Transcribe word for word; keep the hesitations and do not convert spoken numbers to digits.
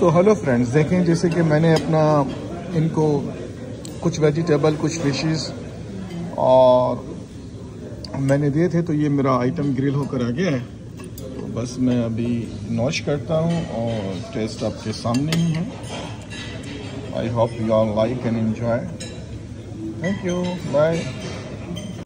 So hello friends, देखें जैसे कि मैंने अपना इनको कुछ वेजिटेबल, कुछ फिशेस और मैंने दिए थे, तो ये मेरा आइटम ग्रिल होकर आ गया है। तो बस मैं अभी नॉश करता हूँ और टेस्ट आपके सामने ही है। I hope you all like and enjoy. Thank you, bye.